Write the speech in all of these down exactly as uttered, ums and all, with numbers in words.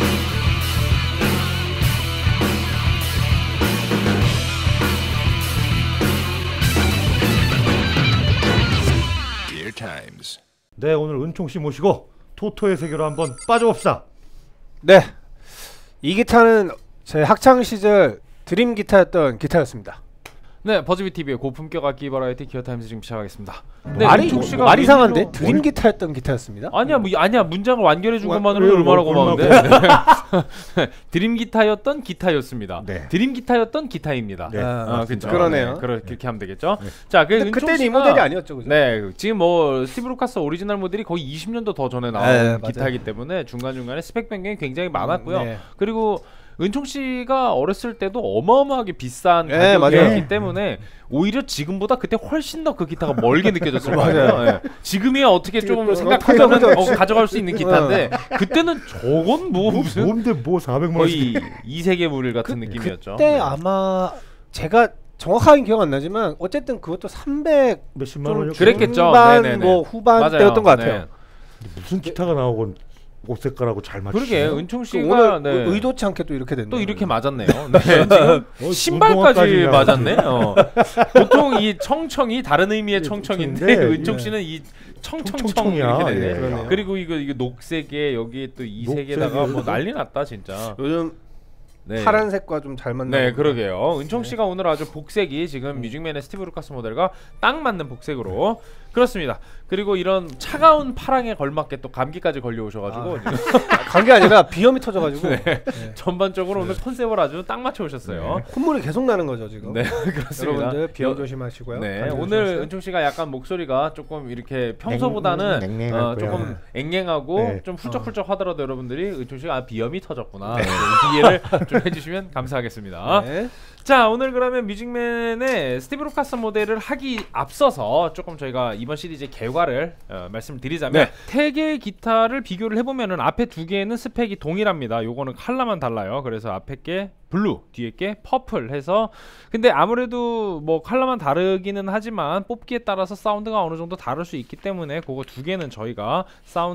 네, 오늘 은총 씨 모시고 토토의 세계로 한번 빠져봅시다. 네, 이 기타는 제 학창 시절 드림 기타였던 기타였습니다. 네, 버즈비티비의 고품격 악기 버라이티 기어타임즈 지금 시작하겠습니다. 네, 말이 말 이상한데 드림 어리... 기타였던 기타였습니다. 아니야, 뭐 아니야 문장을 완결해준 것만으로 얼마나 고마운데. 네. 드림 기타였던 기타였습니다. 네. 드림 기타였던 기타입니다. 네. 아, 아, 그렇죠. 그러네요. 네, 그렇게 네. 하면 되겠죠. 네. 자, 그 그때는 이 모델이 아니었죠, 그죠? 네, 지금 뭐 스티브 루카스 오리지널 모델이 거의 이십 년도 더 전에 나온 네, 기타이기 때문에 중간 중간에 스펙 변경이 굉장히 많았고요. 음, 네. 그리고 은총 씨가 어렸을 때도 어마어마하게 비싼 네, 가격이었기 네. 때문에 오히려 지금보다 그때 훨씬 더 그 기타가 멀게 느껴졌을 거예요. 네. 지금이야 어떻게 좀 생각하면 어, 가져갈 수 있는 기타인데 그때는 저건 뭐 무슨 뭔데 뭐 사백만 거의 이세계물 같은 그, 느낌이었죠. 그때 네. 아마 제가 정확하게 기억 안 나지만 어쨌든 그것도 삼백 몇십만 원 그랬겠죠. 후반 뭐 후반 맞아요. 때였던 것 같아요. 네. 무슨 기타가 나오고 옷 색깔하고 잘 맞추죠. 그러게 은총 씨가 오늘 네. 의도치 않게 또 이렇게 됐네. 또 이렇게 맞았네요. 네, 지금 어, 신발까지 맞았네. 어. 보통 이 청청이 다른 의미의 청청인데 은총 씨는 예. 이 청청청 이렇게 되네. 예. 그리고 이거 이거 녹색에 여기에 또 이 색에다가 뭐 난리 났다 진짜. 요즘 네. 파란색과 좀 잘 맞는. 네, 그러게요. 은총 씨가 네. 오늘 아주 복색이 지금 뮤직맨의 스티브 루카스 모델과 딱 맞는 복색으로 그렇습니다. 그리고 이런 차가운 파랑에 걸맞게 또 감기까지 걸려오셔가지고 아. 감기 아니라 비염이 터져가지고 네. 네. 전반적으로 네. 오늘 컨셉을 아주 딱 맞춰 오셨어요. 네. 콧물이 계속 나는 거죠 지금. 네, 그렇습니다. 여러분들 비염 조심하시고요. 네, 오늘 은총 씨가 약간 목소리가 조금 이렇게 평소보다는 냉, 냉, 어, 조금 앵앵하고 네. 좀 훌쩍훌쩍 하더라도 여러분들이 은총 씨가 아, 비염이 터졌구나 네. 이해를 좀 해주시면 감사하겠습니다. 네. 자, 오늘 그러면 뮤직맨의 스티브 루카스 모델을 하기 앞서서 조금 저희가 이번 시리즈의 결과를 어, 말씀드리자면 네. 세 개의 기타를 비교를 해보면은 앞에 두 개는 스펙이 동일합니다. 요거는 컬러만 달라요. 그래서 앞에 게 블루, 뒤에 게 퍼플 해서 근데 아무래도 뭐 컬러만 다르기는 하지만 뽑기에 따라서 사운드가 어느 정도 다를 수 있기 때문에 그거 두 개는 저희가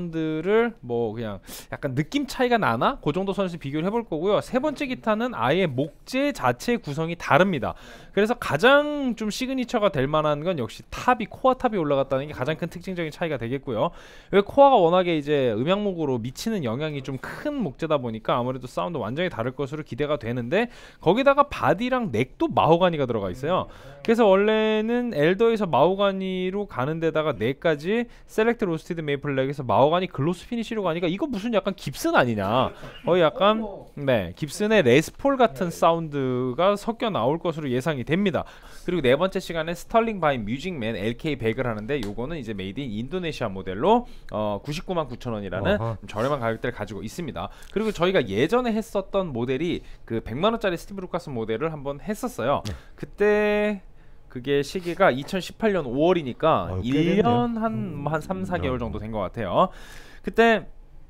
사운드를 뭐 그냥 약간 느낌 차이가 나나? 그 정도 선에서 비교를 해볼 거고요. 세 번째 기타는 아예 목재 자체 구성이 다릅니다. 그래서 가장 좀 시그니처가 될 만한 건 역시 탑이 코어 탑이 올라갔다는 게 가장 큰 특징적인 차이가 되겠고요. 왜 코어가 워낙에 이제 음향목으로 미치는 영향이 좀 큰 목재다 보니까 아무래도 사운드 완전히 다를 것으로 기대가 되는데 거기다가 바디랑 넥도 마호가니가 들어가 있어요. 그래서 원래는 엘더에서 마호가니로 가는 데다가 넥까지 셀렉트 로스티드 메이플 렉에서 마호가니 글로스 피니쉬로 가니까 이거 무슨 약간 깁슨 아니냐. 거의 약간 네 깁슨의 레스폴 같은 사운드가 섞여 나올 것으로 예상이 됩니다. 그리고 네 번째 시간에 스털링 바이 뮤직맨 엘케이 백을 하는데 요거는 이제 메이드 인 인도네시아 모델로 어, 구십구만 구천 원이라는 저렴한 가격대를 가지고 있습니다. 그리고 저희가 예전에 했었던 모델이 그 백만 원짜리 스티브 루카스 모델을 한번 했었어요. 네. 그때 그게 시기가 이천십팔 년 오월이니까 아, 일 년 한 한 삼, 사 개월 정도 된 것 같아요. 그때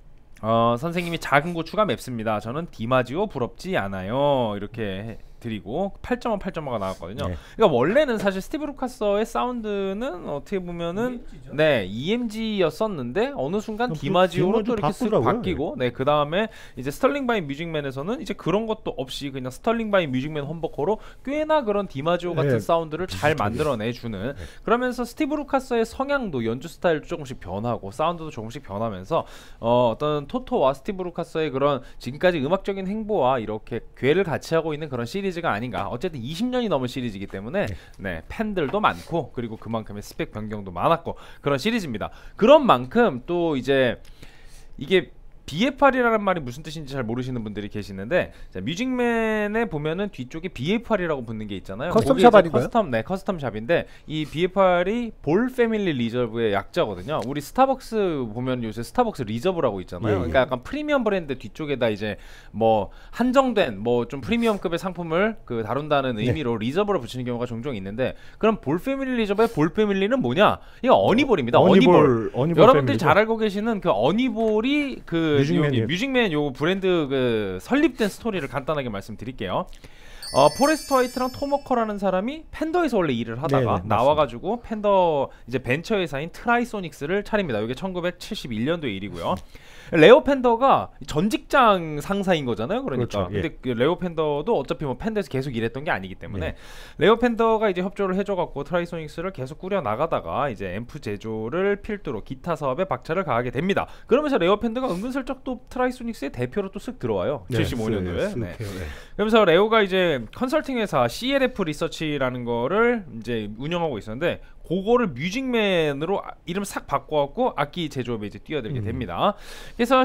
어, 선생님이 작은 고추가 맵습니다. 저는 디마지오 부럽지 않아요. 이렇게 드리고 팔 점 오, 팔 점 오가 나왔거든요. 네. 그러니까 원래는 사실 스티브 루카스의 사운드는 어떻게 보면은 이엠지죠? 네 이엠지였었는데 어느 순간 디마지오로 또 이렇게 쓱 바뀌고 네 그 다음에 이제 스털링 바이 뮤직맨에서는 이제 그런 것도 없이 그냥 스털링 바이 뮤직맨 험버커로 꽤나 그런 디마지오 같은 네. 사운드를 잘 만들어내주는 네. 그러면서 스티브 루카스의 성향도 연주 스타일도 조금씩 변하고 사운드도 조금씩 변하면서 어, 어떤 토토와 스티브 루카스의 그런 지금까지 음악적인 행보와 이렇게 궤를 같이 하고 있는 그런 시리즈 가 아닌가. 어쨌든 이십 년이 넘은 시리즈이기 때문에 네, 팬들도 많고 그리고 그만큼의 스펙 변경도 많았고 그런 시리즈입니다. 그런 만큼 또 이제 이게 비에프알이라는 말이 무슨 뜻인지 잘 모르시는 분들이 계시는데 자, 뮤직맨에 보면은 뒤쪽에 비에프알이라고 붙는 게 있잖아요. 커스텀 샵 아닌가요? 커스텀, 네, 커스텀 샵인데 이 비에프알이 볼 패밀리 리저브의 약자거든요. 우리 스타벅스 보면 요새 스타벅스 리저브라고 있잖아요. 예, 예. 그러니까 약간 프리미엄 브랜드 뒤쪽에다 이제 뭐 한정된 뭐 좀 프리미엄급의 상품을 그 다룬다는 의미로 네. 리저브를 붙이는 경우가 종종 있는데 그럼 볼 패밀리 리저브의 볼 패밀리는 뭐냐? 이거 어니볼입니다. 어니볼. 어니볼, 어니볼 여러분들이 패밀리죠? 잘 알고 계시는 그 어니볼이 그 뮤직맨, 뮤직맨 요 브랜드 그 설립된 스토리를 간단하게 말씀드릴게요. 어, 포레스트 화이트랑 톰 워커라는 사람이 팬더에서 원래 일을 하다가 네네, 나와가지고 팬더 이제 벤처 회사인 트라이소닉스를 차립니다. 이게 천구백칠십일 년도의 일이고요. 레오 팬더가 전 직장 상사인 거잖아요. 그러니까. 그렇죠, 예. 근데 그 레오 팬더도 어차피 뭐 팬더에서 계속 일했던 게 아니기 때문에 예. 레오 팬더가 이제 협조를 해줘갖고 트라이소닉스를 계속 꾸려 나가다가 이제 앰프 제조를 필두로 기타 사업에 박차를 가하게 됩니다. 그러면서 레오 팬더가 은근슬쩍 또 트라이소닉스의 대표로 또 쓱 들어와요. 네, 칠십오 년도에. 네, 네. 네. 그러면서 레오가 이제 컨설팅 회사 씨엘에프 리서치라는 거를 이제 운영하고 있었는데 그거를 뮤직맨으로 아, 이름 싹 바꿔갖고 악기 제조업에 이제 뛰어들게 음. 됩니다. 그래서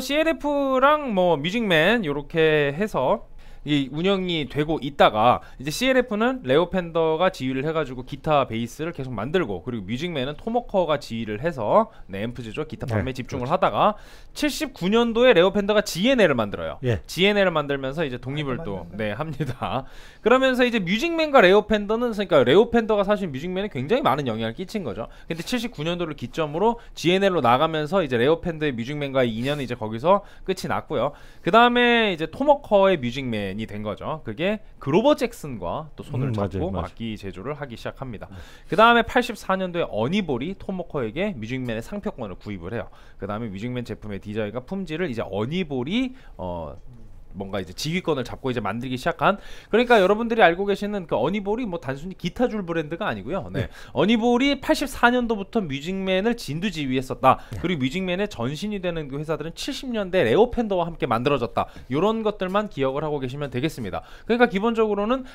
씨엘에프랑 뭐 뮤직맨 요렇게 해서 이 운영이 되고 있다가 이제 씨엘에프는 레오 팬더가 지휘를 해가지고 기타 베이스를 계속 만들고 그리고 뮤직맨은 토머커가 지휘를 해서 네, 앰프 제조 기타 판매에 네, 집중을 그렇죠. 하다가 칠십구 년도에 레오 팬더가 지엔엘을 만들어요. 예. 지엔엘을 만들면서 이제 독립을 또 네, 합니다. 그러면서 이제 뮤직맨과 레오 팬더는 그러니까 레오 팬더가 사실 뮤직맨에 굉장히 많은 영향을 끼친 거죠. 근데 칠십구 년도를 기점으로 지엔엘로 나가면서 이제 레오 팬더의 뮤직맨과의 인연은 이제 거기서 끝이 났고요. 그 다음에 이제 토머커의 뮤직맨 이 된 거죠. 그게 그로버 잭슨과 또 손을 음, 잡고 맞아요, 맞아요. 악기 제조를 하기 시작합니다. 그 다음에 팔십사 년도에 어니볼이 토머커에게 뮤직맨의 상표권을 구입을 해요. 그 다음에 뮤직맨 제품의 디자인과 품질을 이제 어니볼이 어 뭔가 이제 지휘권을 잡고 이제 만들기 시작한 그러니까 여러분들이 알고 계시는 그 어니볼이 뭐 단순히 기타 줄 브랜드가 아니고요. 네. 네. 어니볼이 팔십사 년도부터 뮤직맨을 진두 지휘했었다. 그리고 뮤직맨의 전신이 되는 그 회사들은 칠십 년대 레오 팬더와 함께 만들어졌다. 이런 것들만 기억을 하고 계시면 되겠습니다. 그러니까 기본적으로는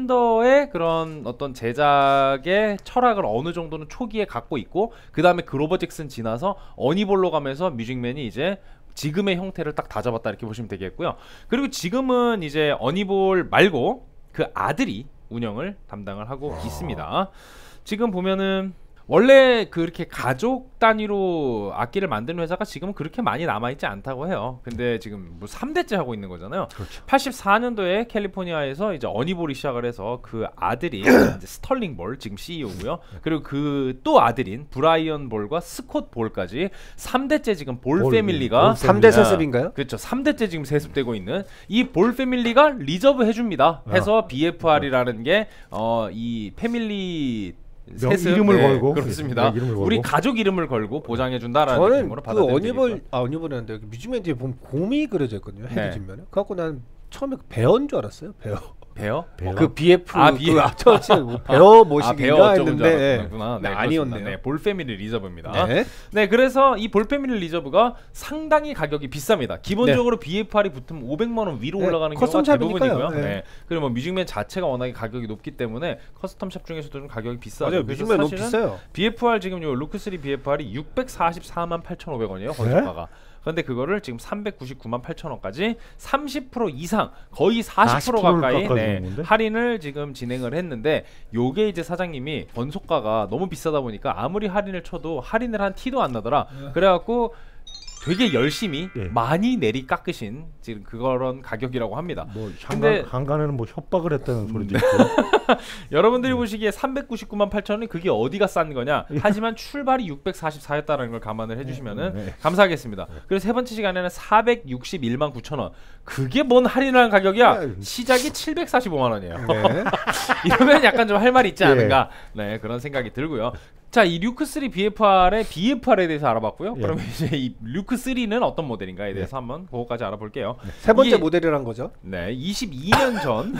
팬더의 그런 어떤 제작의 철학을 어느 정도는 초기에 갖고 있고 그 다음에 그로버 잭슨 지나서 어니볼로 가면서 뮤직맨이 이제 지금의 형태를 딱 다잡았다 이렇게 보시면 되겠고요. 그리고 지금은 이제 어니볼 말고 그 아들이 운영을 담당을 하고 있습니다. 지금 보면은 원래 그렇게 가족 단위로 악기를 만드는 회사가 지금은 그렇게 많이 남아있지 않다고 해요. 근데 지금 뭐 삼 대째 하고 있는 거잖아요. 그렇죠. 팔십사 년도에 캘리포니아에서 이제 어니볼이 시작을 해서 그 아들이 이제 스털링 볼 지금 씨이오고요. 그리고 그 또 아들인 브라이언 볼과 스콧 볼까지 삼 대째 지금 볼, 볼, 패밀리가 볼 삼 대 세습인가요? 그렇죠. 삼 대째 지금 세습되고 있는 이 볼 패밀리가 리저브 해줍니다. 해서 비에프알이라는 게 어 이 패밀리 명, 세습, 이름을 네, 걸고 그렇습니다. 네, 이름을 걸고. 우리 가족 이름을 걸고 보장해 준다라는 저는 느낌으로 그 받아들이면 어니볼 되겠고요. 아 어니볼이었는데 여기 뮤직맨 뒤에 보면 곰이 그려져 있거든요. 헤드 네. 뒷면에. 그래갖고 난 처음에 그 베어인 줄 알았어요. 베어. 배어? 배어? 그 비에프 아, 그 비에프. 앞처치 뭐 베어 아, 모식인가 배어 어쩌고 했는데 저쩌구나. 네, 네, 아니었네요. 그렇습니다. 네, 볼 패밀리 리저브입니다. 네. 네, 그래서 이 볼 패밀리 리저브가 상당히 가격이 비쌉니다. 기본적으로 비에프알이 붙으면 오백만 원 위로 네, 올라가는 커스텀 경우가 샵이니까요. 대부분이고요. 네. 네. 그리고 뭐 뮤직맨 자체가 워낙에 가격이 높기 때문에 커스텀 샵 중에서도 좀 가격이 비싸요. 맞아요. 뮤직맨 너무 비싸요. 비에프알 지금 요 루크쓰리 비에프알이 육백사십사만 팔천오백 원이에요. 거저가가. 근데 그거를 지금 삼백구십구만 팔천 원까지 삼십 퍼센트 이상 거의 사십 퍼센트 가까이 네, 할인을 지금 진행을 했는데 요게 이제 사장님이 번속가가 너무 비싸다 보니까 아무리 할인을 쳐도 할인을 한 티도 안 나더라. 그래갖고 되게 열심히 예. 많이 내리 깎으신 지금 그런 가격이라고 합니다. 뭐 근데- 한간, 한간에는 뭐 협박을 했다는 소리도 있고. 여러분들이 보시기에 삼백구십구만 팔천 원이 그게 어디가 싼 거냐? 하지만 출발이 육백사십사였다는 걸 감안을 해주시면은 네. 감사하겠습니다. 그리고 세 번째 시간에는 사백육십일만 구천 원. 그게 뭔 할인하는 가격이야? 네. 시작이 칠백사십오만 원이에요. 네. 이러면 약간 좀 할 말이 있지 예. 않은가? 네, 그런 생각이 들고요. 자, 이 류크쓰리 비에프알의 비에프알에 대해서 알아봤고요. 예. 그러면 이제 이 류크쓰리는 어떤 모델인가에 대해서 한번 그거까지 알아볼게요. 세 번째 이게- 모델이란 거죠. 네, 이십이 년 전,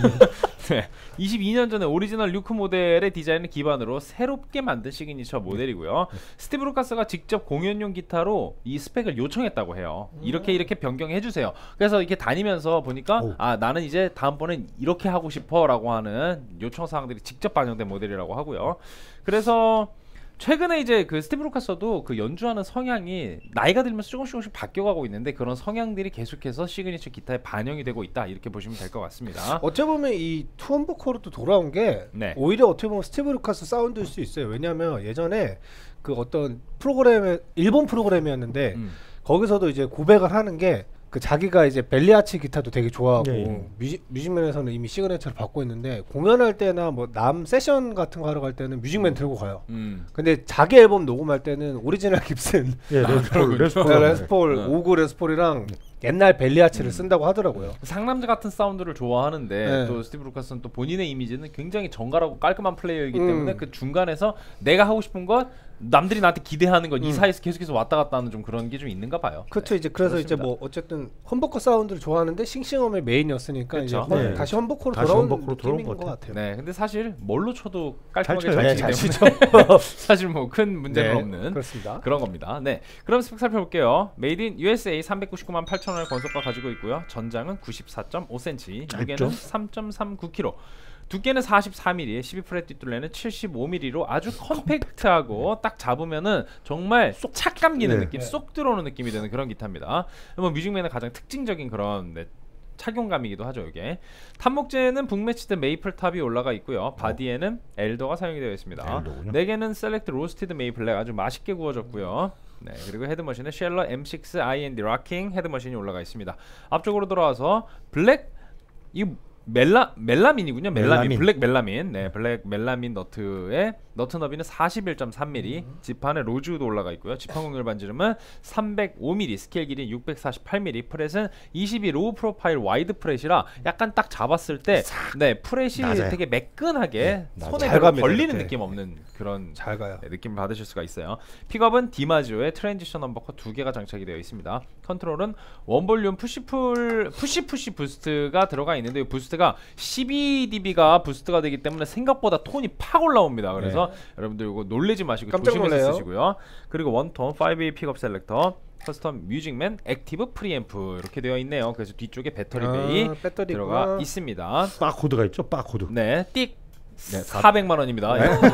네, 이십이 년 전에 오리지널 류크 모델의 디자인을 기반으로 새롭게 만든 시그니처 모델이고요. 스티브 루카스가 직접 공연용 기타로 이 스펙을 요청했다고 해요. 이렇게 이렇게 변경해 주세요. 그래서 이렇게 다니면서 보니까 오. 아 나는 이제 다음번엔 이렇게 하고 싶어라고 하는 요청 사항들이 직접 반영된 모델이라고 하고요. 그래서 최근에 이제 그 스티브 루카스도 그 연주하는 성향이 나이가 들면서 조금씩 조금씩 바뀌어가고 있는데 그런 성향들이 계속해서 시그니처 기타에 반영이 되고 있다 이렇게 보시면 될 것 같습니다. 어찌 보면 이 투엄버커로 또 돌아온 게 네. 오히려 어떻게 보면 스티브 루카스 사운드일 수 있어요. 왜냐하면 예전에 그 어떤 프로그램에 일본 프로그램이었는데 음. 거기서도 이제 고백을 하는 게 그 자기가 이제 벨리아치 기타도 되게 좋아하고 예, 예. 뮤직, 뮤직맨에서는 이미 시그니처를 받고 있는데 공연할 때나 뭐 남 세션 같은 거 하러 갈 때는 뮤직맨 들고 가요. 음. 근데 자기 앨범 녹음할 때는 오리지널 깁슨 예, 레스폴, 레스폴. 네, 레스폴 네. 오구 레스폴이랑 옛날 벨리아치를 음. 쓴다고 하더라고요. 상남자 같은 사운드를 좋아하는데 네. 또 스티브 루카스는 또 본인의 이미지는 굉장히 정갈하고 깔끔한 플레이어이기 음. 때문에 그 중간에서 내가 하고 싶은 것 남들이 나한테 기대하는 건 이 음. 사이에서 계속해서 왔다 갔다 하는 좀 그런 게 좀 있는가 봐요. 그렇죠. 네. 이제 그래서 그렇습니다. 이제 뭐 어쨌든 험버커 사운드를 좋아하는데 싱싱엄의 메인이었으니까 이제 그쵸. 헌- 네. 다시 험버커로 다시 돌아온 험버커로 돌아온 느낌인 것 것 같아요. 같아요. 네, 근데 사실 뭘로 쳐도 깔끔하게 잘 잘, 쳐요. 치기 네, 잘 때문에 사실 뭐 큰 문제는 네, 없는 그렇습니다. 그런 겁니다. 네, 그럼 스펙 살펴볼게요. 메이드 인 유에스에이 삼백구십구만 팔천 원의 권속과 가지고 있고요. 전장은 구십사 점 오 센티미터, 무게는 삼 점 삼구 킬로그램. 두께는 사십사 밀리미터, 십이 프렛 뒷둘레는 칠십오 밀리미터로 아주 컴팩트하고 딱 잡으면은 정말 착 감기는 네. 느낌, 네. 쏙 들어오는 느낌이 드는 그런 기타입니다. 뭐 뮤직맨의 가장 특징적인 그런 네, 착용감이기도 하죠. 이게 탑목재는 북매치드 메이플 탑이 올라가 있고요. 바디에는 엘더가 사용이 되어 있습니다. 엘더군요. 네 개는 셀렉트 로스티드 메이플렉 아주 맛있게 구워졌고요. 네, 그리고 헤드머신에 쉘러 엠 식스 아이엔디 락킹 헤드머신이 올라가 있습니다. 앞쪽으로 돌아와서 블랙 이 멜라 멜라민이군요. 멜라민. 멜라민. 블랙 멜라민. 네, 블랙 멜라민 너트의 너트 너비는 사십일 점 삼 밀리미터. 음. 지판에 로즈우드 올라가 있고요. 지판 공률 반지름은 삼백오 밀리미터. 스케일 길이 육백사십팔 밀리미터. 프렛은 이십이 로우 프로파일 와이드 프렛이라 약간 딱 잡았을 때 네, 프렛이 낮아요. 되게 매끈하게 네, 낮아요. 손에 잘 별로 갑니다, 걸리는 이렇게. 느낌 없는 그런 잘 가요. 네, 느낌을 받으실 수가 있어요. 픽업은 디마지오의 트랜지션 넘버커 두 개가 장착이 되어 있습니다. 컨트롤은 원볼륨 푸시풀 푸시 푸시 부스트가 들어가 있는데 이 부스트가 십이 디비가 부스트가 되기 때문에 생각보다 톤이 팍 올라옵니다. 그래서 여러분들 이거 놀래지 마시고 깜짝 조심해서 놀래요. 쓰시고요. 그리고 원톤 파이브 웨이 픽업 셀렉터, 커스텀 뮤직맨 액티브 프리앰프 이렇게 되어 있네요. 그래서 뒤쪽에 배터리 아, 베이 배터리 들어가 있구나. 있습니다. 바코드가 있죠. 바코드. 네, 띡 네, 다- 사백만 원입니다.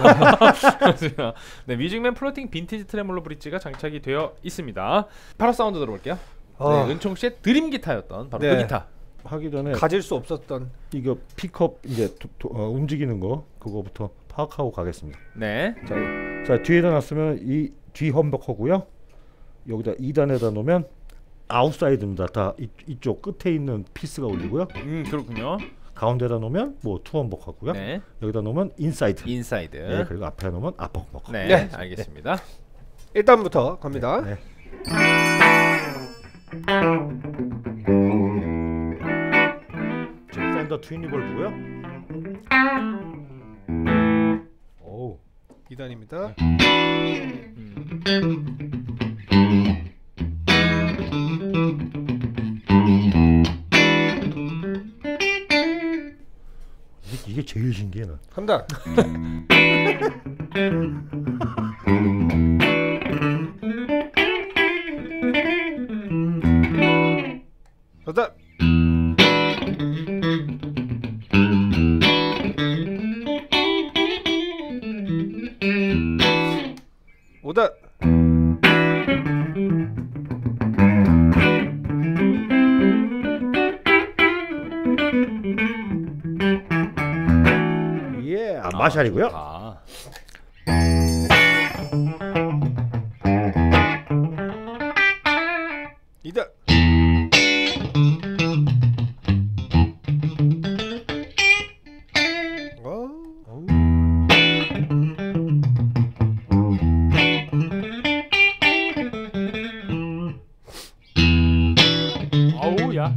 그렇습니다. 네, 뮤직맨 플로팅 빈티지 트레몰로 브릿지가 장착이 되어 있습니다. 바로 사운드 들어볼게요. 아. 네, 은총 씨의 드림 기타였던 바로 네. 그 기타. 하기 전에 가질 수 없었던 이거 픽업 이제 도, 도, 어, 움직이는 거 그거부터 파악하고 가겠습니다. 네, 자, 자 뒤에다 놨으면 이 뒤 험버커고요. 여기다 이 단에다 놓으면 아웃사이드입니다. 다 이, 이쪽 끝에 있는 피스가 올리고요. 음 그렇군요. 가운데다 놓으면 뭐 투 험버커고요. 네, 여기다 놓으면 인사이드. 인사이드. 네, 그리고 앞에 놓으면 아퍼 험버커. 네, 네. 알겠습니다. 일 단부터 갑니다. 네. 지금 팬더 트윈 리볼브고요. 오, 이 단입니다. 이게, 이게 제일 신기해 난. 삼 단. 사 단. 오 단. 예, 아, 마샬이고요. 아, 이 단. 어? 아우 야.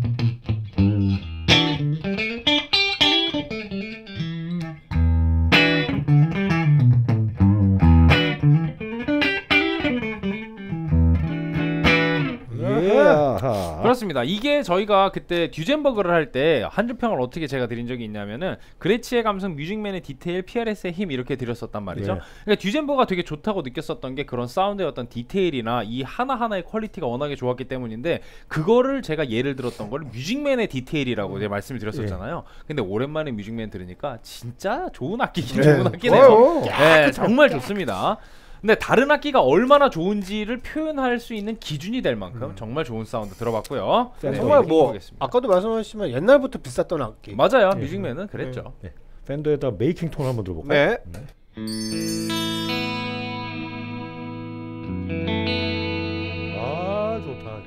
예. 아하. 그렇습니다. 이게 저희가 그때 듀젠버그를 할 때 한줄평을 어떻게 제가 드린 적이 있냐면은 그레치의 감성, 뮤직맨의 디테일, 피알에스의 힘 이렇게 드렸었단 말이죠. 예. 그러니까 듀젠버가 되게 좋다고 느꼈었던 게 그런 사운드의 어떤 디테일이나 이 하나하나의 퀄리티가 워낙에 좋았기 때문인데 그거를 제가 예를 들었던 걸 뮤직맨의 디테일이라고 제가 말씀을 드렸었잖아요. 근데 오랜만에 뮤직맨 들으니까 진짜 좋은 악기긴 좋은 악기네요. 좋아요. 네, 정말 좋습니다. 근데 다른 악기가 얼마나 좋은지를 표현할 수 있는 기준이 될 만큼 정말 좋은 사운드 들어봤고요. 네, 정말 이렇게 뭐 해보겠습니다. 아까도 말씀하셨지만 옛날부터 비쌌던 악기. 맞아요. 네. 뮤직맨은 그랬죠. 네. 팬더에다 메이킹 톤 한번 들어볼까요? 네. 아 좋다.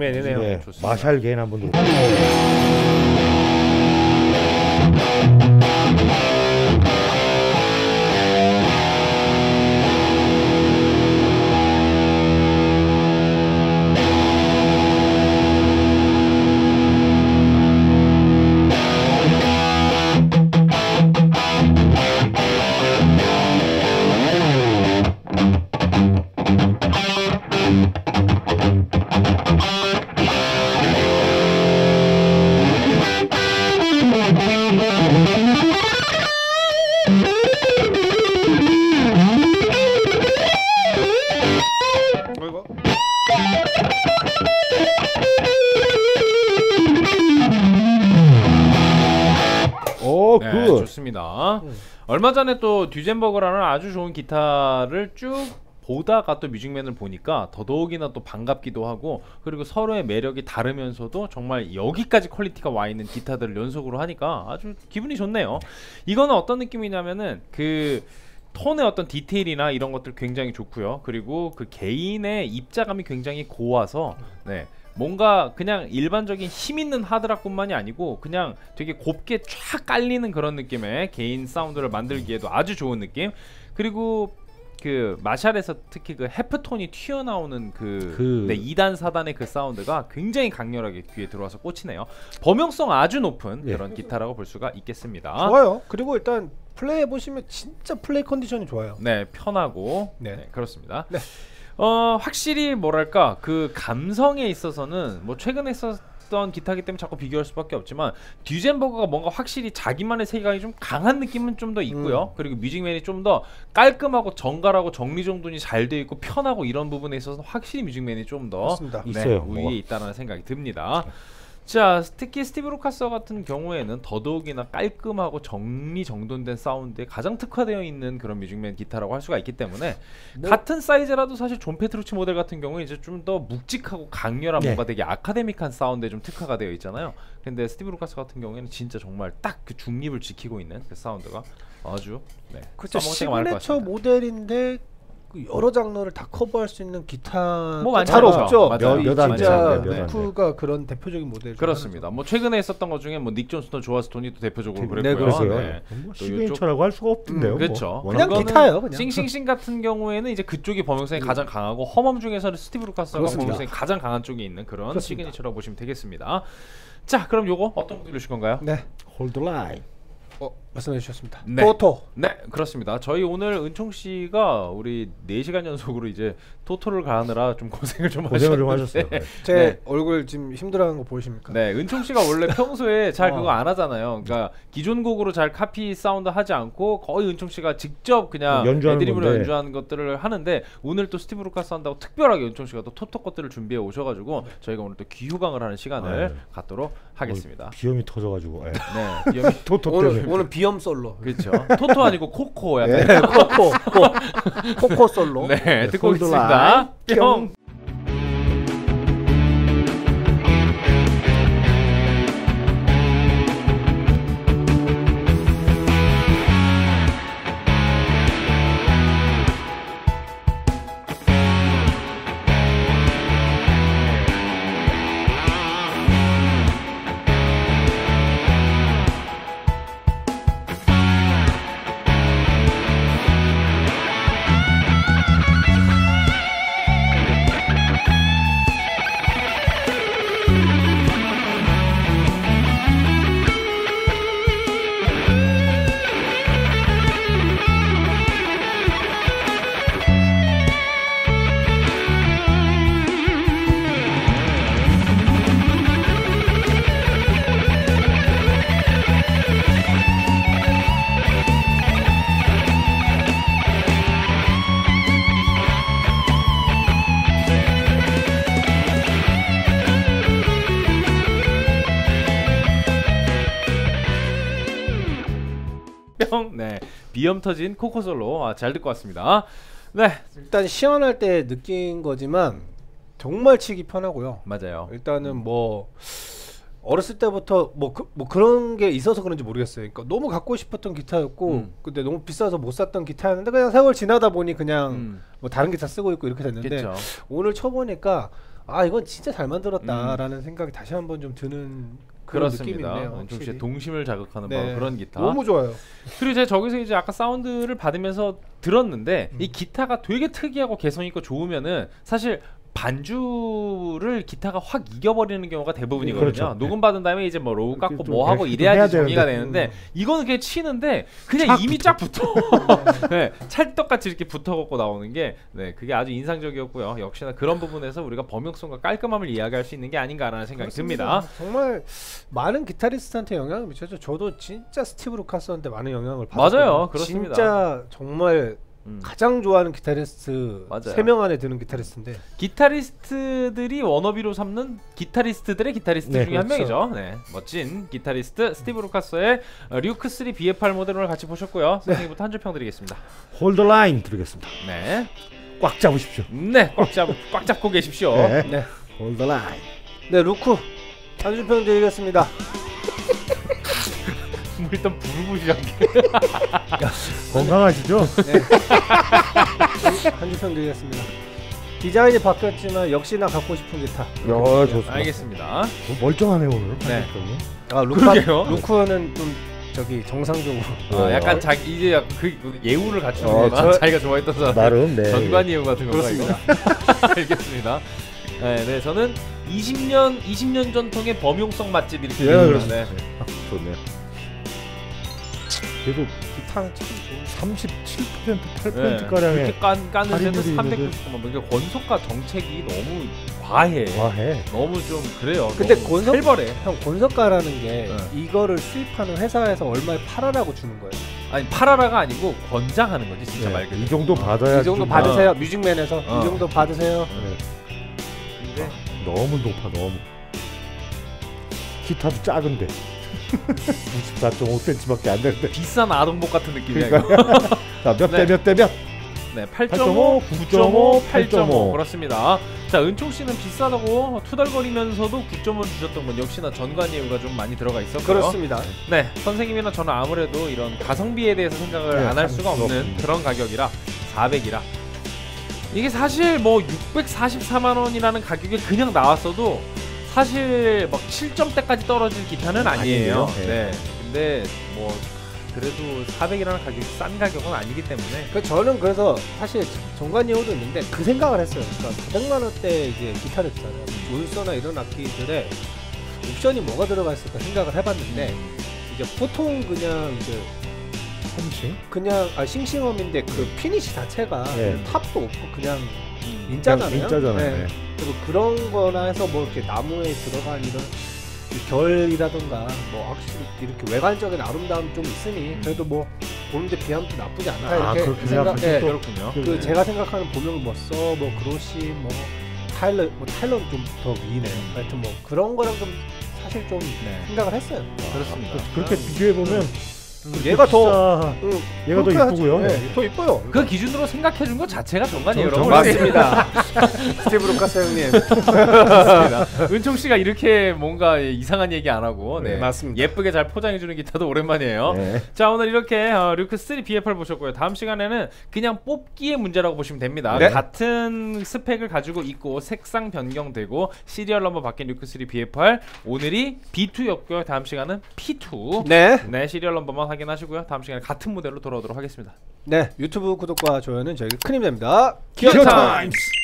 뮤직맨이네요. 네, 좋습니다. 마샬 개인 한번 들어. 오, 네, 굿. 좋습니다. 음. 얼마 전에 또 듀젠버그라는 아주 좋은 기타를 쭉 보다가 또 뮤직맨을 보니까 더더욱이나 또 반갑기도 하고, 그리고 서로의 매력이 다르면서도 정말 여기까지 퀄리티가 와 있는 기타들을 연속으로 하니까 아주 기분이 좋네요. 이거는 어떤 느낌이냐면은 그 톤의 어떤 디테일이나 이런 것들 굉장히 좋고요. 그리고 그 개인의 입자감이 굉장히 고와서 네. 뭔가 그냥 일반적인 힘있는 하드락뿐만이 아니고 그냥 되게 곱게 쫙 깔리는 그런 느낌의 개인 사운드를 만들기에도 아주 좋은 느낌. 그리고 그 마샬에서 특히 그 헤프톤이 튀어나오는 그, 그... 네, 이 단 사 단의 그 사운드가 굉장히 강렬하게 귀에 들어와서 꽂히네요. 범용성 아주 높은 예. 그런 기타라고 볼 수가 있겠습니다. 좋아요. 그리고 일단 플레이 해보시면 진짜 플레이 컨디션이 좋아요. 네, 편하고 네, 네 그렇습니다. 네. 어 확실히 뭐랄까 그 감성에 있어서는 뭐 최근에 썼던 기타기 때문에 자꾸 비교할 수밖에 없지만 듀젠버그가 뭔가 확실히 자기만의 세계관이 좀 강한 느낌은 좀 더 있고요. 음. 그리고 뮤직맨이 좀 더 깔끔하고 정갈하고 정리정돈이 잘 돼 있고 편하고 이런 부분에 있어서 확실히 뮤직맨이 좀 더 네, 있어요. 우위에 뭐. 있다는 생각이 듭니다. 자, 특히 스티브 루카스 같은 경우에는 더더욱이나 깔끔하고 정리정돈된 사운드에 가장 특화되어 있는 그런 뮤직맨 기타라고 할 수가 있기 때문에 뭐 같은 사이즈라도 사실 존 페트루치 모델 같은 경우는 이제 좀 더 묵직하고 강렬한 네. 뭔가 되게 아카데믹한 사운드에 좀 특화가 되어 있잖아요. 근데 스티브 루카스 같은 경우에는 진짜 정말 딱 그 중립을 지키고 있는 그 사운드가 아주 네, 그렇죠. 시그네처 모델인데 여러 장르를 다 커버할 수 있는 기타 뭐 잘 없죠. 몇몇 진짜 루크가 그런 대표적인 모델. 그렇습니다. 뭐 최근에 있었던 것 중에 뭐 닉 존스턴, 조아스톤이 또 대표적으로 네, 그랬고요. 네, 뭐 시그니처라고 할 수가 없던데요. 음, 그렇죠. 뭐. 그냥 기타예요. 그냥. 싱싱싱 같은 경우에는 이제 그쪽이 범용성이 음. 가장 강하고 허멈 중에서는 스티브 루카스가 범용성이 가장 강한 쪽에 있는 그런 그렇습니다. 시그니처라고 보시면 되겠습니다. 자, 그럼 요거 어떤 분들 주실 건가요? 네, 홀드 라인. 어, 말씀해 주셨습니다. 네. 토토. 네, 그렇습니다. 저희 오늘 은총 씨가 우리 네 시간 연속으로 이제 토토를 가느라 좀 고생을 좀 고생을 좀 하셨어요. 네. 제 네. 얼굴 지금 힘들어하는 거 보이십니까? 네, 은총 씨가 원래 평소에 잘 어. 그거 안 하잖아요. 그러니까 기존 곡으로 잘 카피 사운드 하지 않고 거의 은총 씨가 직접 그냥 애드립으로 연주하는 것들을 하는데 오늘 또 스티브 루카스 한다고 특별하게 은총 씨가 또 토토 것들을 준비해 오셔가지고 저희가 오늘 또 귀호강을 하는 시간을 아유. 갖도록 하겠습니다. 어, 비염이 터져가지고. 네, 네 비염이 토토 오늘, 때문에. 오늘 비염 솔로. 그렇죠. 토토 아니고 코코 약간. 네, 코코, 코, 코코 솔로. 네, 네 듣고 있습니다. 뿅. 네, 비염 터진 코코솔로 아, 잘 듣고 왔습니다. 네, 일단 시연할 때 느낀 거지만 정말 치기 편하고요. 맞아요. 일단은 뭐 어렸을 때부터 뭐, 그, 뭐 그런 게 있어서 그런지 모르겠어요. 그러니까 너무 갖고 싶었던 기타였고 음. 근데 너무 비싸서 못 샀던 기타였는데 그냥 세월 지나다 보니 그냥 음. 뭐 다른 기타 쓰고 있고 이렇게 됐는데 그쵸. 오늘 쳐보니까 아 이건 진짜 잘 만들었다라는 음. 생각이 다시 한번 좀 드는 그런 그렇습니다. 느낌이네요. 좀 동심을 자극하는 네. 바로 그런 기타. 너무 좋아요. 그리고 제가 저기서 이제 아까 사운드를 받으면서 들었는데 음. 이 기타가 되게 특이하고 개성 있고 좋으면은 사실 반주를 기타가 확 이겨버리는 경우가 대부분이거든요. 그렇죠. 녹음 받은 다음에 이제 뭐 로우 깎고 좀 뭐 하고 해- 이래야지 해야 정리가 되는데. 되는데 음. 이거는 그냥 치는데 그냥 쫙 이미 쫙 붙어. 네, 찰떡같이 이렇게 붙어갖고 나오는 게 네, 그게 아주 인상적이었고요. 역시나 그런 부분에서 우리가 범용성과 깔끔함을 이야기할 수 있는 게 아닌가라는 생각이 그렇습니다. 듭니다. 정말 많은 기타리스트한테 영향을 미쳤죠. 저도 진짜 스티브 루카스한테 많은 영향을 받았거든요. 맞아요. 그렇습니다. 진짜 정말 음. 가장 좋아하는 기타리스트 맞아요. 세 명 안에 드는 기타리스트인데 기타리스트들이 워너비로 삼는 기타리스트들의 기타리스트 네, 중에 한 그렇죠. 명이죠. 네, 멋진 기타리스트 스티브 루카스의 어, 류크 쓰리 비에프알 모델을 같이 보셨고요. 선생님부터 한 줄 평 드리겠습니다. 홀더 라인 드리겠습니다. 네, 꽉 잡으십시오. 네, 꽉 잡, 꽉 잡고 계십시오. 네. 네, 홀더 라인. 네 루크 한 줄 평 드리겠습니다. 뭐 일단 부르부시하게. 건강하시죠? 한 줄 평 드리겠습니다. 디자인이 바뀌었지만 역시나 갖고 싶은 기타. 야, 좋습니다. 알겠습니다. 어, 멀쩡하네요 오늘. 네. 아 그러게요. 루카 루크는 좀 저기 정상적으로. 어, 약간 자기 이제 약간 그, 그 예우를 갖추는 어, 거나 저- 자기가 좋아했던 사람. 나름 네. 전관 예우 같은 건가 이거? 그렇습니다. 알겠습니다. 네, 네, 저는 이십 년 이십 년 전통의 범용성 맛집 이렇게. 예, 부릅니다. 그렇습니다. 네. 아, 좋네요. 그래도 기타는 참 좋은. 삼십칠 퍼센트 팔 네, 퍼센트 가량의 그렇게 깐, 까는데도 할인율이 삼백구십구만 원. 그러니까 권속과 정책이 너무 과해. 과해. 너무 좀 그래요. 근데 너무 권속- 살벌해. 형 권석가라는 게 네. 이거를 수입하는 회사에서 얼마에 팔아라고 주는 거예요. 아니 팔아라가 아니고 권장하는 거지 진짜 네, 말 그대로. 이 정도 받아야 이 정도 좀- 받으세요. 뮤직맨에서 어. 이 정도 받으세요. 네. 근데 너무 높아 너무. 기타도 작은데 구십사 점 오 센티미터밖에 안 되는데. 비싼 아동복 같은 느낌이야. 그러니까 이거. 몇 대 네. 몇 대 몇? 네, 팔 점 오, 구 점 오, 팔 점 오 팔 점 오. 그렇습니다. 자, 은총 씨는 비싸다고 투덜거리면서도 구 점 오를 주셨던 건 역시나 전관 예우가 좀 많이 들어가 있었고요. 그렇습니다. 네, 선생님이나 저는 아무래도 이런 가성비에 대해서 생각을 네, 안 할 할 수가 수가 없는 없습니다. 그런 가격이라 사백이라 이게 사실 뭐 육백사십사만 원이라는 가격에 그냥 나왔어도 사실 막 칠 점대까지 떨어질 기타는 아니에요. 아니에요. 네. 근데 뭐 그래도 사백이라는 가격이 싼 가격은 아니기 때문에 그 저는 그래서 사실 정관 예우도 있는데 그 생각을 했어요. 그러니까 사백만 원대 이제 기타를 있잖아요. 울서나 이런 악기들에 옵션이 뭐가 들어가 있을까 생각을 해봤는데 이제 보통 그냥 이제 홈싱? 그냥 아 싱싱엄인데 그 피니시 자체가 네. 탑도 없고 그냥 인자잖아요. 인자잖아요. 네. 네. 그리고 그런 거나 해서 뭐 이렇게 나무에 들어간 이런 이 결이라던가 뭐 확실히 이렇게 외관적인 아름다움이 좀 있으니 그래도 뭐 보는데 비하면 나쁘지 않다 아, 이렇게 그렇게 생각. 생각하시면 예. 또- 그렇군요. 그 네. 제가 생각하는 보명을 뭐써 뭐 그로시 뭐 타일러 뭐 타일러는 좀 더 미네. 하여튼 뭐 그런 거랑 좀 사실 좀 네. 생각을 했어요. 그렇습니다. 그렇게 비교해 보면 얘가 더 비싸- 응, 얘가 더 그렇게 하지. 이쁘고요. 네, 더 이뻐요. 그 기준으로 생각해 준 것 자체가 정관이에요, 저- 여러분. 맞습니다. 스티브 루카스 형님. 맞습니다. 은총 씨가 이렇게 뭔가 이상한 얘기 안 하고 네. 네, 맞습니다. 예쁘게 잘 포장해 주는 기타도 오랜만이에요. 네. 자, 오늘 이렇게 어, 류크 쓰리 비에프알 보셨고요. 다음 시간에는 그냥 뽑기의 문제라고 보시면 됩니다. 네. 같은 스펙을 가지고 있고 색상 변경되고 시리얼 넘버 바뀐 류크 쓰리 비에프알. 오늘이 비 투였고요. 다음 시간은 피 투. 네. 네, 시리얼 넘버만 확인하시고요. 다음 시간에 같은 모델로 돌아오도록 하겠습니다. 네. 유튜브 구독과 좋아요는 저희 큰 힘이 됩니다. 기어 기어 타임스.